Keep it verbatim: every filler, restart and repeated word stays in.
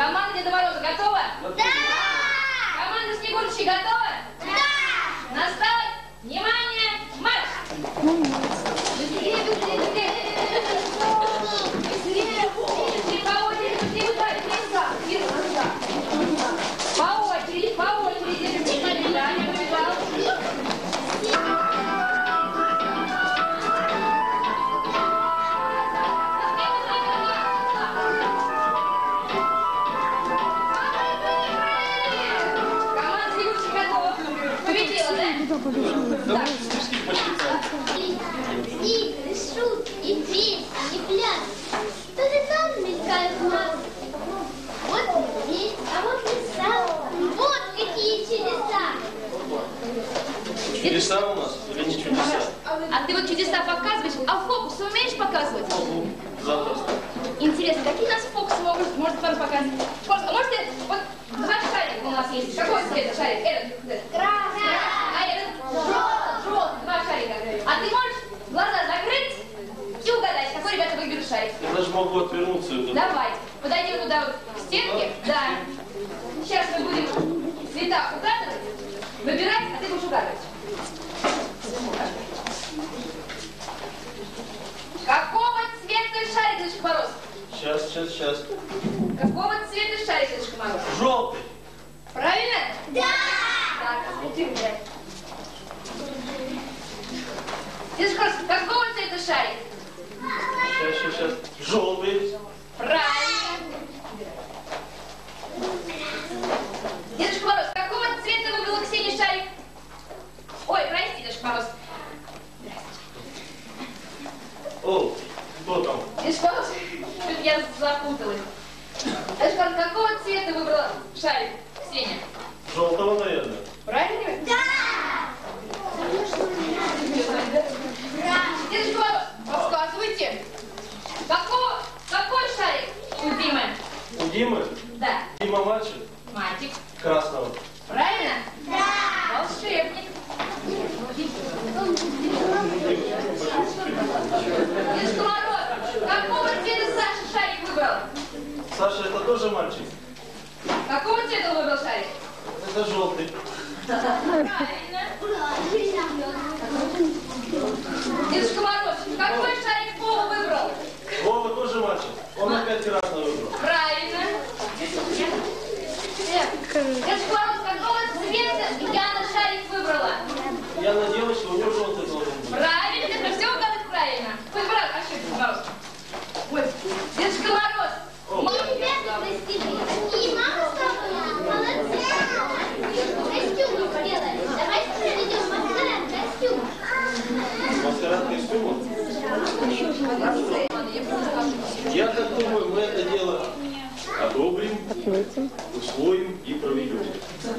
Команда Деда Мороза готова? Да! Команда Снегурочки готова? Да! На старт! Внимание! Марш! Быстрее, быстрее, быстрее! Быстрее! Быстрее по очереди! Быстрее ударить! Вверх, назад! По очереди, по очереди! Да, я побежал! Да. Игры, шутки, песни, пляски. Тут и там мелькают маски. Вот медведь, а вот лиса. Вот какие чудеса. Чудеса у нас или не чудеса? А ты вот чудеса показываешь, а фокусы умеешь показывать? Запросто. Интересно, какие у нас фокусы могут, может вам показывать? Может, может ты, вот два шарика у нас есть. Какой цвет шарик? Этот? Красный. А этот? Желтый. Желтый, два шарика. А ты можешь глаза закрыть и угадать, какой, ребята, выберут шарик? Я даже могу отвернуться. Давай. Подойдем туда вот к стенке. Да. Сейчас мы будем цвета угадывать, выбирать, а ты будешь угадывать. Какого цвета шарик, Дедушка Мороз? Сейчас, сейчас, сейчас. Какого цвета шарик, Дедушка Мороз? Желтый. Правильно? Да! Так, смотри, Дедушка Мороз, какого цвета шарик? Сейчас, сейчас, сейчас. Желтый. Правильно. Дедушка Мороз, какого цвета выбрала Ксения шарик? Ой, прости, Дедушка Мороз. О, кто там? Дедушка Мороз, чуть я запуталась. Дедушка Мороз, какого цвета выбрала шарик Ксения? Желтого, наверное. Правильно? Да! Дедушка Мороз, рассказывайте. Какого, какой шарик у Димы? У Димы? Да. Дима мальчик? Мальчик. Красного. Правильно? Да! Волшебник. Дедушка Мороз, какого цвета Саша шарик выбрал? Саша, это тоже мальчик? Какого цвета он выбрал шарик? Это желтый. Правильно. Дедушка Мороз, какой шарик Вова выбрал? Вова тоже мальчик. Он опять красного выбрал. Правильно. Дедушка Мороз, какого цвета Яна шарик выбрала? Яна девочка, у нее желтый должен быть. Правильно, ты все угадать правильно. Хоть брат, а что Дедушка Мороз? Ой, Дедушка Мороз. О. Ребята красивые, такие мамы с тобой, молодцы. Костюмы сделали. Давайте проведем маскарад костюма. Маскарад костюма? Я так думаю, мы это дело одобрим, усвоим и проведем.